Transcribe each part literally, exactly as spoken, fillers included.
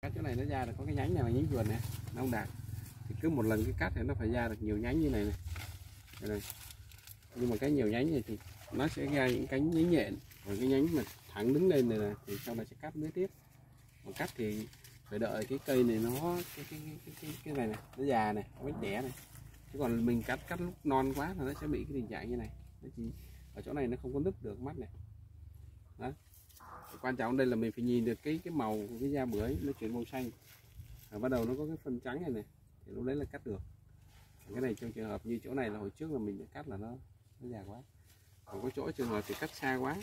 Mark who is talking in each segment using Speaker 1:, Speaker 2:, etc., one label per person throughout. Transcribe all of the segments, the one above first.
Speaker 1: cắt chỗ này nó ra là có cái nhánh này là nhánh vườn này nó không đạt, thì cứ một lần cái cắt thì nó phải ra được nhiều nhánh như này này, đây này. Nhưng mà cái nhiều nhánh này thì nó sẽ ra những cánh nhánh nhện, còn cái nhánh mà thẳng đứng lên này, này thì sau này sẽ cắt nối tiếp. Còn cắt thì phải đợi cái cây này nó cái cái cái cái, cái này này nó già này, nó mới đẻ này, chứ còn mình cắt cắt lúc non quá là nó sẽ bị cái tình trạng như này. Nó chỉ ở chỗ này nó không có nứt được mắt này. Đó. Quan trọng đây là mình phải nhìn được cái cái màu của cái da bưởi nó chuyển màu xanh, và bắt đầu nó có cái phân trắng này này thì lúc đấy là cắt được. Cái này trong trường hợp như chỗ này là hồi trước là mình đã cắt là nó nó già quá, còn có chỗ trường hợp thì cắt xa quá.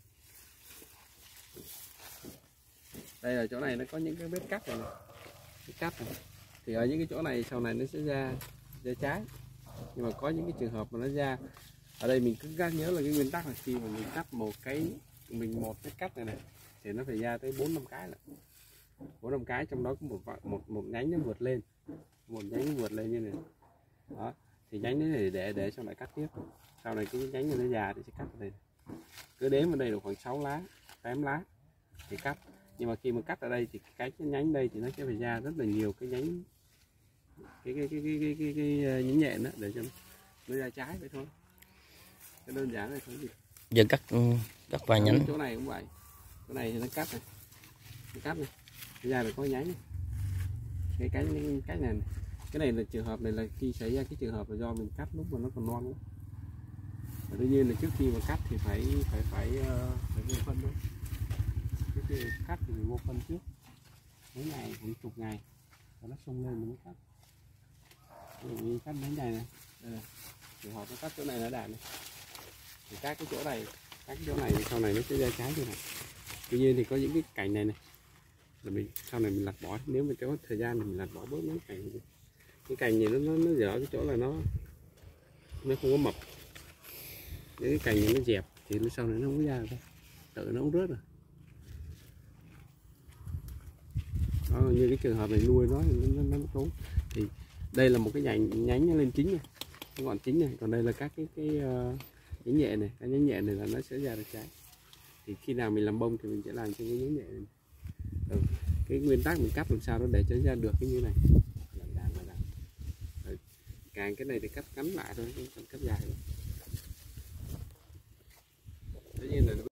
Speaker 1: Đây là chỗ này nó có những cái vết cắt này, này. Vết cắt này thì ở những cái chỗ này sau này nó sẽ ra ra trái, nhưng mà có những cái trường hợp mà nó ra ở đây mình cứ nhớ là cái nguyên tắc là khi mà mình cắt một cái mình một cái cắt này này thì nó phải ra tới bốn năm cái, là bốn năm cái, trong đó có một một một nhánh nó vượt lên, một nhánh nó vượt lên như này. Đó thì nhánh đấy để để để sau này cắt tiếp, sau này cái nhánh này nó già thì sẽ cắt ở đây, cứ đếm ở đây được khoảng sáu lá tám lá thì cắt. Nhưng mà khi mà cắt ở đây thì cái, cái nhánh đây thì nó sẽ phải ra rất là nhiều cái nhánh cái cái cái cái cái, cái, cái, cái nhánh nhện đó để cho nó ra trái vậy thôi, cái đơn giản này thôi gì.
Speaker 2: Giờ cắt cắt vài nhánh.
Speaker 1: Chỗ này cũng vậy, chỗ này thì nó cắt này, nó cắt này, ra là có nhánh này. Cái cái cái này, này cái này là trường hợp này là khi xảy ra cái trường hợp là do mình cắt lúc mà nó còn non quá. Và tuy nhiên là trước khi mà cắt thì phải phải phải phải mua phân thôi. Trước khi cắt thì mình mua phân trước mấy ngày, khoảng chục ngày và nó sung lên mình mới cắt. Ví dụ như cắt mấy ngày này, đây này, trường hợp nó cắt chỗ này nó đạt này, thì các cái chỗ này, các cái chỗ này thì sau này nó sẽ ra trái như này. Tuy nhiên thì có những cái cành này này là mình sau này mình lặt bỏ, nếu mà có thời gian thì mình lặt bỏ bớt mấy cành này. Cái cành này nó nó nó dở cái chỗ là nó nó không có mập, những cái cành này nó dẹp thì nó sau này nó không có ra đâu, tự nó cũng rớt rồi. Đó, như cái trường hợp này nuôi nó nó nó, nó tốt. Thì đây là một cái nhánh nhánh nó lên chính này, cái ngọn chính này, còn đây là các cái cái uh, nhánh nhẹ này, cái nhánh nhẹ này là nó sẽ ra được trái. Thì khi nào mình làm bông thì mình sẽ làm cho cái nhánh nhẹ này. Ừ. Cái nguyên tắc mình cắt làm sao đó để cho ra được cái như này, làm đàn là đàn. Ừ. Càng cái này thì cắt cắn lại thôi, không cần cắt dài. Tất nhiên là